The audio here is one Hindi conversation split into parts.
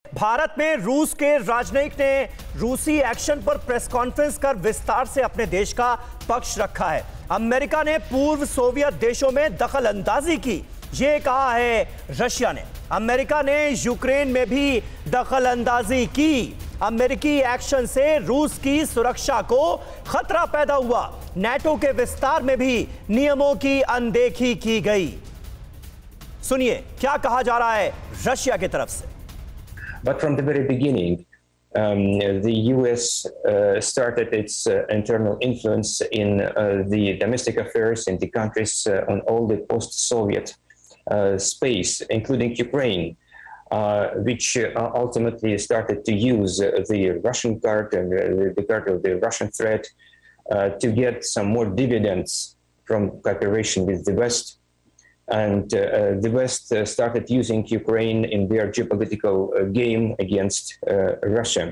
भारत में रूस के राजनयिक ने रूसी एक्शन पर प्रेस कॉन्फ्रेंस कर विस्तार से अपने देश का पक्ष रखा है। अमेरिका ने पूर्व सोवियत देशों में दखल अंदाजी की, ये कहा है रशिया ने। अमेरिका ने यूक्रेन में भी दखल अंदाजी की। अमेरिकी एक्शन से रूस की सुरक्षा को खतरा पैदा हुआ। नाटो के विस्तार में भी नियमों की अनदेखी की गई। सुनिए क्या कहा जा रहा है रशिया की तरफ से। But from the very beginning, the US started its internal influence in the domestic affairs in the countries on all the post-Soviet space, including Ukraine, which ultimately started to use the Russian card and the card of the Russian threat to get some more dividends from cooperation with the West. And the West started using Ukraine in their geopolitical game against Russia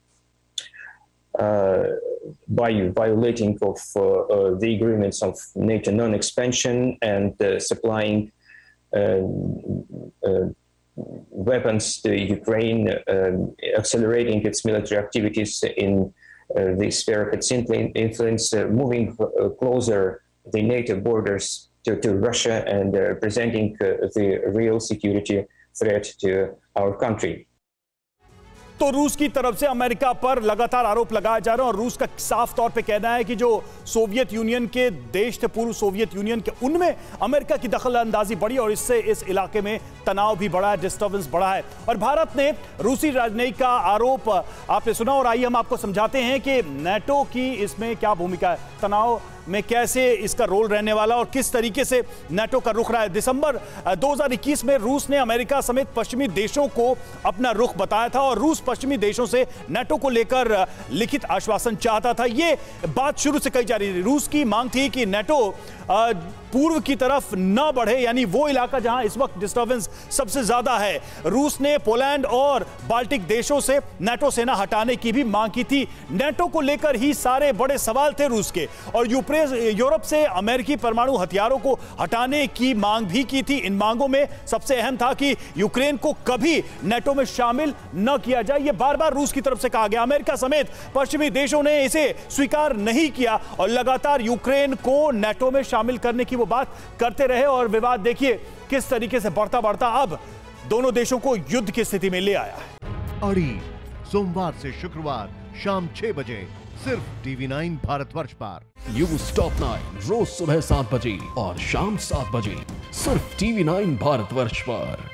by violating of the agreements of NATO non-expansion and supplying weapons to Ukraine, accelerating its military activities in the sphere of its influence, moving closer the NATO borders to Russia and presenting the real security threat to our country. तो रूस की तरफ से अमेरिका पर लगातार आरोप लगाया जा रहा है और रूस का साफ तौर पे कहना है कि जो सोवियत यूनियन के देश थे, पूर्व सोवियत यूनियन के, उनमें अमेरिका की दखल अंदाजी बढ़ी और इससे इस इलाके में तनाव भी बढ़ा है, डिस्टर्बेंस बढ़ा है। और भारत ने रूसी राजनयिक का आरोप आपने सुना और आइए हम आपको समझाते हैं कि नाटो की इसमें क्या भूमिका है, तनाव में कैसे इसका रोल रहने वाला और किस तरीके से नाटो का रुख रहा है। दिसंबर 2021 में रूस ने अमेरिका समेत पश्चिमी देशों को अपना रुख बताया था और रूस पश्चिमी देशों से नाटो को लेकर लिखित आश्वासन चाहता था। ये बात शुरू से कही जा रही थी। रूस की मांग थी कि नाटो पूर्व की तरफ न बढ़े, यानी वो इलाका जहां इस वक्त डिस्टर्बेंस सबसे ज्यादा है। रूस ने पोलैंड और बाल्टिक देशों से नाटो सेना हटाने की भी मांग की थी। नाटो को लेकर ही सारे बड़े सवाल थे रूस के और यूरोप से अमेरिकी परमाणु हथियारों को हटाने की मांग भी की थी। इन मांगों में सबसे अहम था कि यूक्रेन को कभी नाटो में शामिल न किया जाए। यह बार बार रूस की तरफ से कहा गया। अमेरिका समेत पश्चिमी देशों ने इसे स्वीकार नहीं किया और लगातार यूक्रेन को नाटो में शामिल करने की वो बात करते रहे और विवाद देखिए किस तरीके से बढ़ता बढ़ता अब दोनों देशों को युद्ध की स्थिति में ले आया है। अड़ी सोमवार से शुक्रवार शाम 6 बजे सिर्फ TV9 भारतवर्ष पर। न्यूज़ टॉप 9 रोज सुबह 7 बजे और शाम 7 बजे सिर्फ TV9 भारतवर्ष पर।